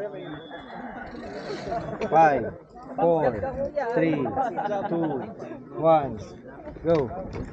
5, 4, 3, 2, 1, go.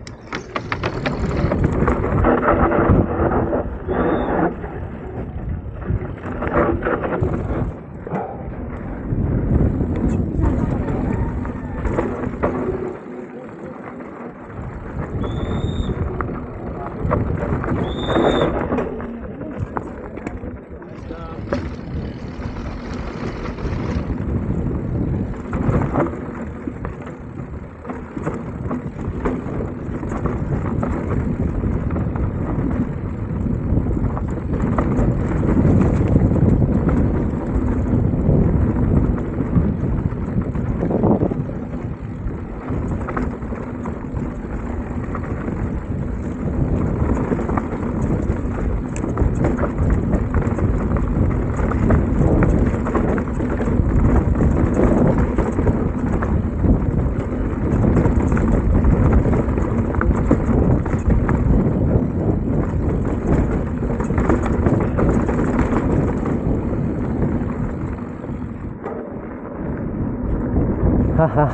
Haha.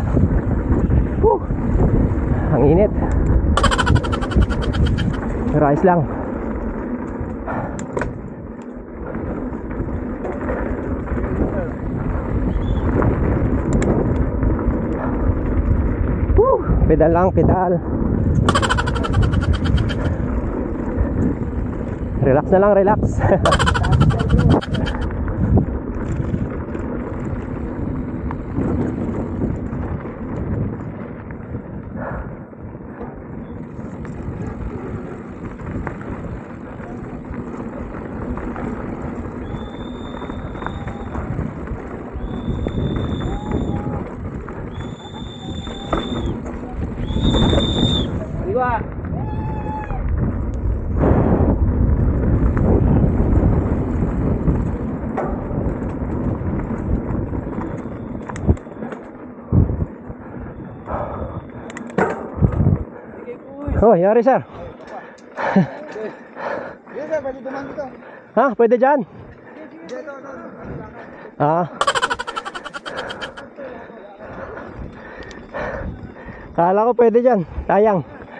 Ang init. Pero ayos lang. Pedal lang, pedal. Relax na lang, relax. Oh, yari sir. Yes sir, pwede dumaan dito. Ha? Pwede dyan? Ah. Kala ko pwede dyan. Sayang.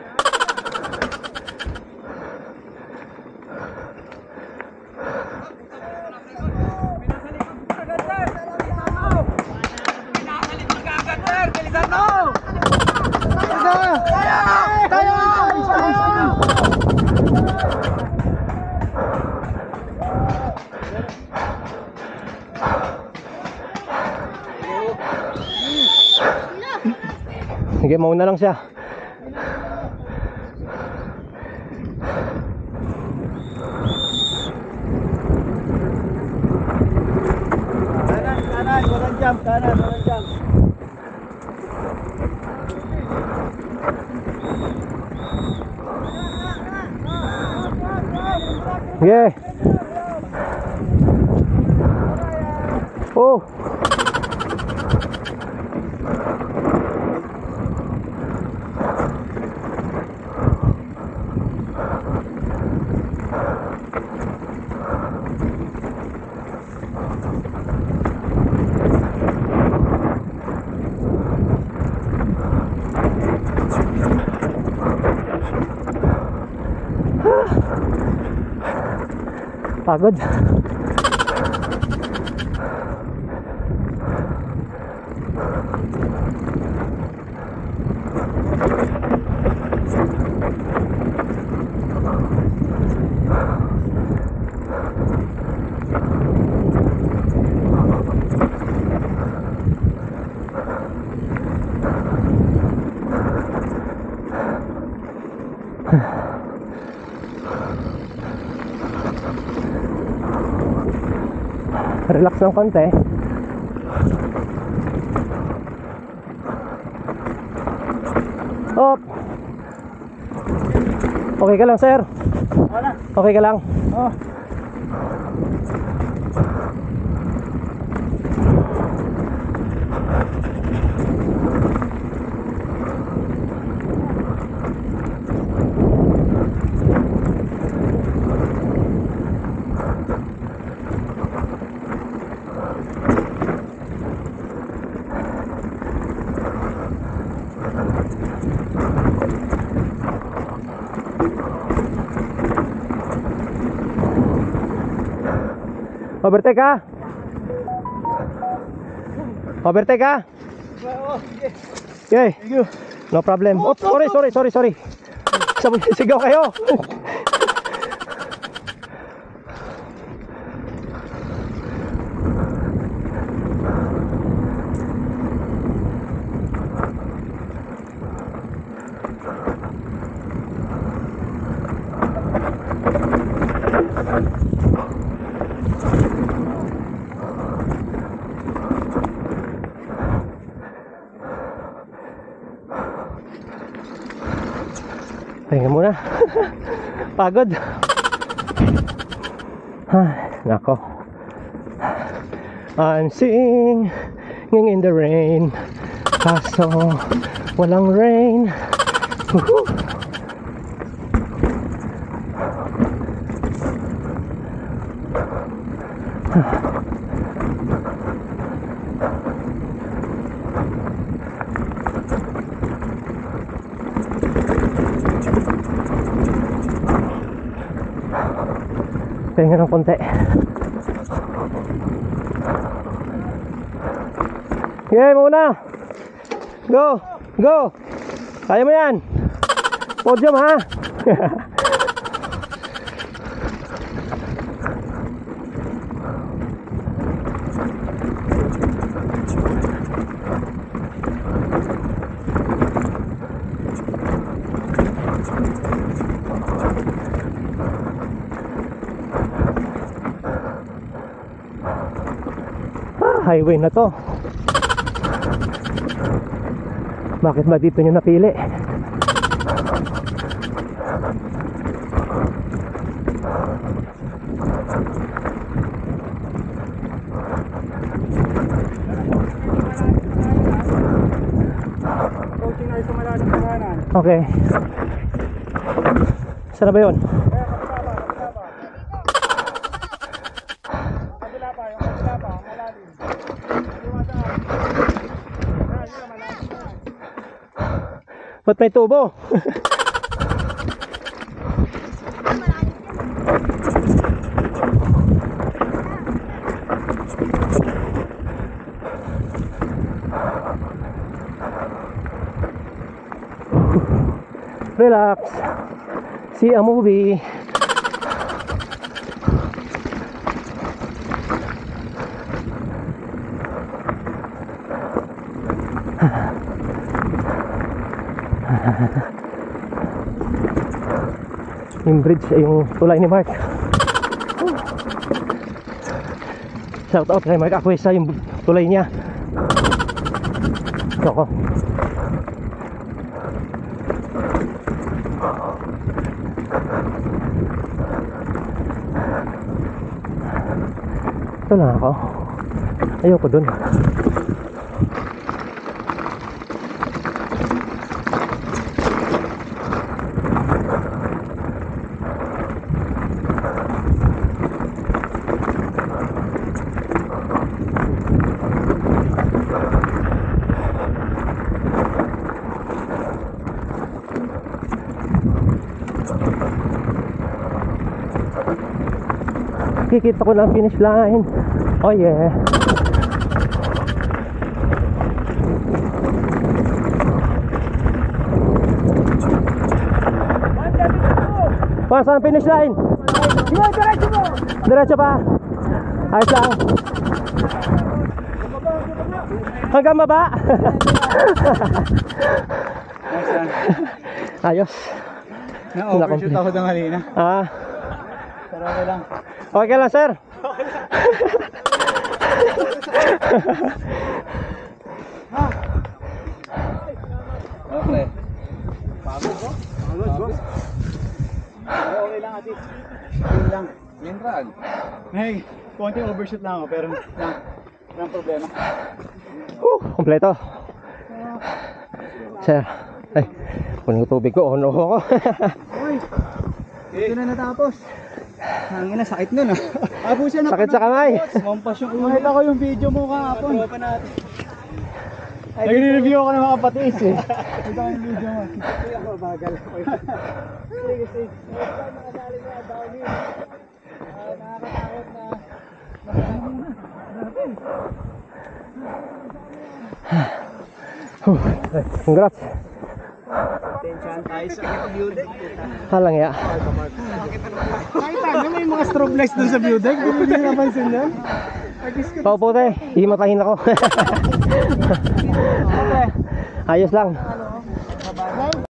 Sige, mauna lang siya. Kanan, kanan, walang jump, kanan, walang jump. Sige. Oh. Pagod. Relax ng konti. Op. Okay ka lang, sir? Okay ka lang? Oh. Overtake ka? Overtake ka? Oo, sige. Okay. Thank you. No problem. Oh, sorry. Sigaw kayo. Pahinga muna. Pagod. Nako. I'm singing in the rain. Kaso walang rain. Woohoo! Pahinga ng konti. Okay, muna. Go. Kaya mo yan. Podium ha. Highway na to. Bakit ba dito nyo napili? Coaching na sa malalim ng kanan. Okay. Saan na ba yun? Kabila pa, malalim. Ba't may tubo? Relax. See a movie. Yung bridge ay yung tulay ni Mark. Shout out kay Mark Akwesa, yung tulay niya. Ako. Ito na ako. Ayoko dun. Kikita ko na ang finish line. Oh yeah. Saan ang finish line? Diretso mo! Diretso pa. Ayos lang. Hanggang baba. Ayos. Na-overshoot ako ng halina. Pero okay lang. Okay lang, sir. Okay. Pagod ko? Pagod ko? Okay lang ati. Yun lang. Yun raan. Hey, konting overshoot lang ako pero lang problema. Kompleto. Sir. Ay, kunin ko tubig ko. Ono ako. Uy! Ito na natapos. Hangin na, sakit nun ah. Abo siya na. Sakit sa kamay. Mampas yung ulo. Nakita ko yung video mo kahapon. Tropa natin. Nagre-review ako ng mga patis eh. Ito yung video mo. Ito yung mabagal. Sige, sige. Nakasali mo na downhill. Nakakatakot na Congrats. Attention tayo sa view deck. Halang ya. Nakita nyo may mga strobe lights dun sa view deck. Hindi nyo napansin yan. Paupo tayo. Himatahin ako. Ayos lang.